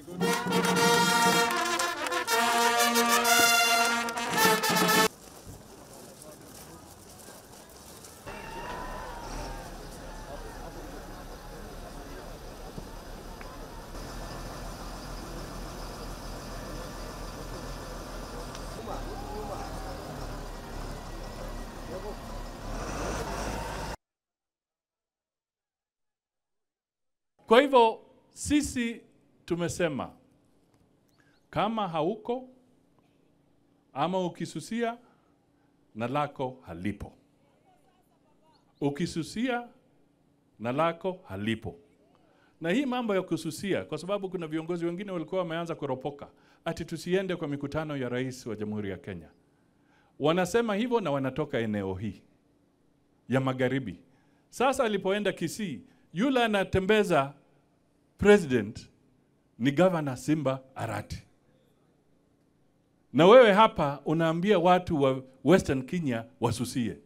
Kwa hivyo sisi tumesema kama hauko ama ukisusia na lako halipo. Ukisusia na lako halipo. Na hii mambo ya kususia, kwa sababu kuna viongozi wengine walikuwa wameanza kuropoka ati tusiende kwa mikutano ya rais wa Jamhuri ya Kenya. Wanasema hivyo na wanatoka eneo hii ya magharibi. Sasa alipoenda Kisii, yule anatembeza president ni Governor Simba Arati. Na wewe hapa unaambia watu wa Western Kenya wasusie.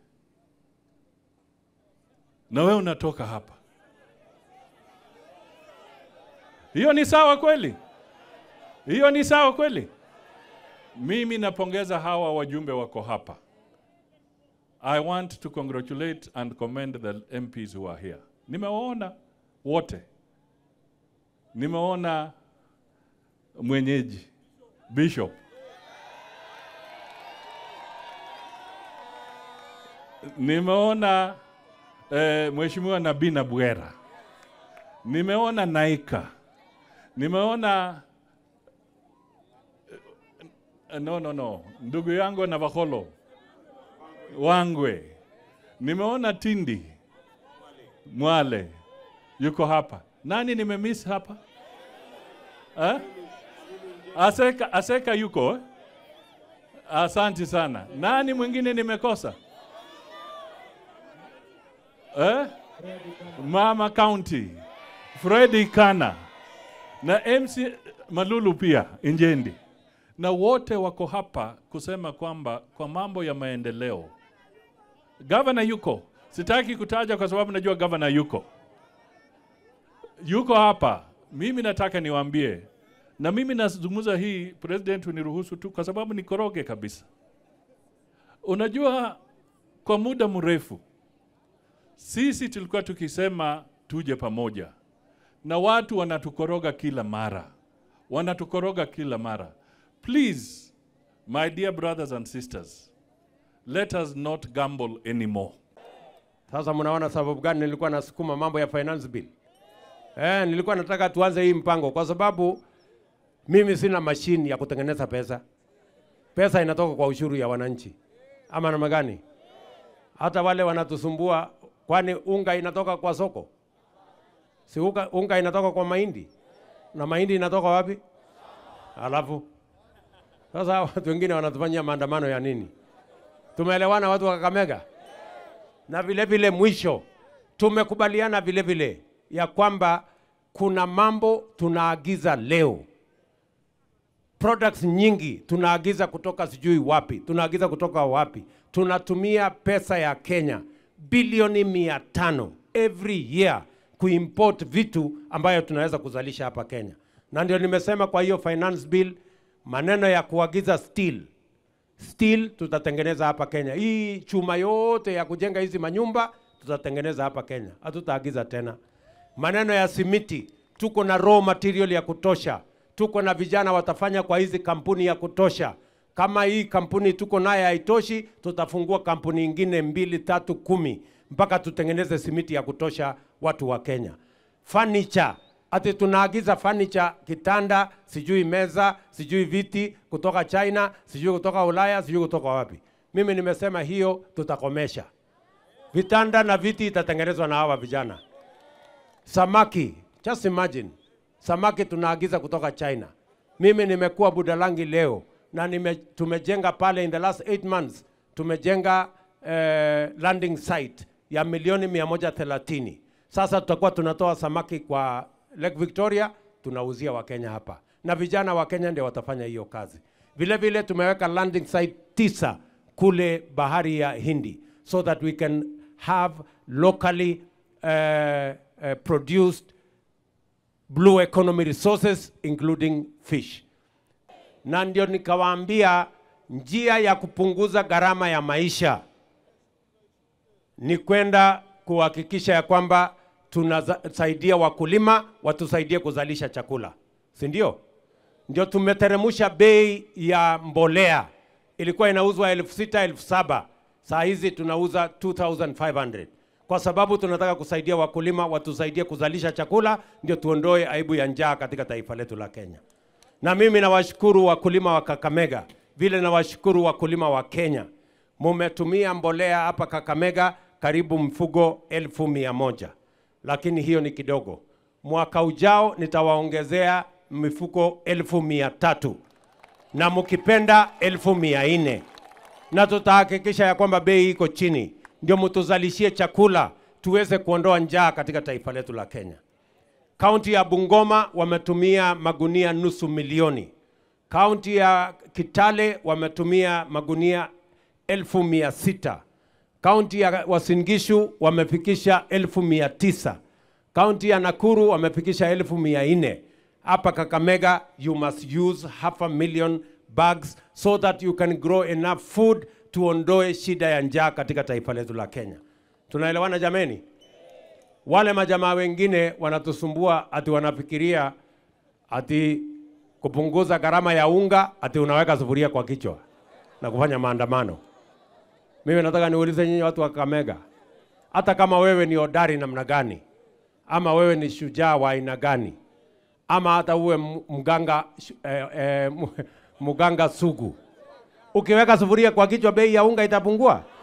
Na wewe unatoka hapa. Hiyo ni sawa kweli? Hiyo ni sawa kweli? Mimi napongeza hawa wajumbe wako hapa. I want to congratulate and commend the MPs who are here. Nimewaona wote. Nimeona mwenyeji, Bishop. Nimeona Mheshimiwa Nabina Bwera. Nimeona Naika. Nimeona ndugu yangu Navakholo Wangwe. Nimeona Tindi Mwale yuko hapa. Nani nimemiss hapa? Aseka yuko? Asante sana. Nani mwingine nimekosa? Mama County, Freddy Kana, na MC Malulu pia, Injendi. Na wote wako hapa kusema kwamba kwa mambo ya maendeleo. Governor yuko. Sitaki kutaja kwa sababu najua governor yuko. Yuko hapa. Mimi nataka niwaambie. Na mimi nazungumza hii, president uniruhusu tu kwa sababu nikoroge kabisa. Unajua kwa muda mrefu sisi tulikuwa tukisema tuje pamoja. Na watu wanatukoroga kila mara. Wanatukoroga kila mara. Please, my dear brothers and sisters, let us not gamble anymore. Sasa mnaona sababu gani nilikuwa nasukuma mambo ya finance bill? Nilikuwa nataka tuanze hii mpango kwa sababu mimi sina machine ya kutengeneza pesa. Pesa inatoka kwa ushuru ya wananchi. Ama namna gani? Hata wale wanatusumbua, kwani unga inatoka kwa soko? Si unga inatoka kwa mahindi? Na mahindi inatoka wapi? Alafu sasa watu wengine wanatufanyia maandamano ya nini? Tumeelewana watu wa Kakamega? Na vile vile mwisho tumekubaliana vile vile ya kwamba kuna mambo tunaagiza leo. Products nyingi tunaagiza kutoka sijui wapi, tunaagiza kutoka wapi. Tunatumia pesa ya Kenya bilioni 500 every year kuimport vitu ambayo tunaweza kuzalisha hapa Kenya. Na ndio nimesema kwa hiyo finance bill maneno ya kuagiza steel tutatengeneza hapa Kenya. Hii chuma yote ya kujenga hizi manyumba tutatengeneza hapa Kenya. Hatutaagiza tena. Maneno ya simiti, tuko na raw material ya kutosha. Tuko na vijana watafanya kwa hizi kampuni ya kutosha. Kama hii kampuni tuko naye haitoshi, tutafungua kampuni nyingine 2, 3, 10 mpaka tutengeneze simiti ya kutosha watu wa Kenya. Furniture, ati tunaagiza furniture, kitanda, sijui meza, sijui viti kutoka China, sijui kutoka Ulaya, sijui kutoka wapi. Mimi nimesema hiyo tutakomesha. Vitanda na viti itatengenezwa na hawa vijana. Samaki, just imagine. Samaki tunaagiza kutoka China. Mimi nimekuwa Budalangi leo na tumejenga pale in the last 8 months. Tumejenga landing site ya milioni 130. Sasa tutakuwa tunatoa samaki kwa Lake Victoria, tunauzia wa Kenya hapa. Na vijana wa Kenya ndio watafanya hiyo kazi. Vile vile tumeweka landing site 9 kule bahari ya Hindi so that we can have locally produced blue economy resources including fish. Na ndio nikawaambia njia ya kupunguza gharama ya maisha ni kwenda kuhakikisha ya kwamba tunasaidia wakulima watusaidie kuzalisha chakula. Si ndio? Ndio tumeteremusha bei ya mbolea. Ilikuwa inauzwa 6,000, 7,000. Saa hizi tunauza 2,500. Kwa sababu tunataka kusaidia wakulima watusaidie kuzalisha chakula, ndio tuondoe aibu ya njaa katika taifa letu la Kenya. Na mimi nawashukuru wakulima wa Kakamega, vile nawashukuru wakulima wa Kenya. Mumetumia mbolea hapa Kakamega karibu mfugo 1,100. Lakini hiyo ni kidogo. Mwaka ujao nitawaongezea mifuko 1,300. Na mkipenda 1,400. Na tutahakikisha ya kwamba bei iko chini. Ndio mtuzalishie chakula tuweze kuondoa njaa katika taifa letu la Kenya. Kaunti ya Bungoma wametumia magunia 500,000. Kaunti ya Kitale wametumia magunia 1,600. Kaunti ya Uasin Gishu wamefikisha 1,900. Kaunti ya Nakuru wamefikisha 1,400. Hapa Kakamega you must use 500,000 bags so that you can grow enough food tuondoe shida ya njaa katika taifa letu la Kenya. Tunaelewana jameni? Wale majamaa wengine wanatusumbua ati wanafikiria ati kupunguza gharama ya unga ati unaweka sufuria kwa kichwa na kufanya maandamano. Mimi nataka niulize nyinyi watu wa Kakamega, hata kama wewe ni hodari namna gani, ama wewe ni shujaa wa aina gani, ama hata uwe mganga sugu, ukiweka sufuria kwa kichwa bei ya unga itapungua?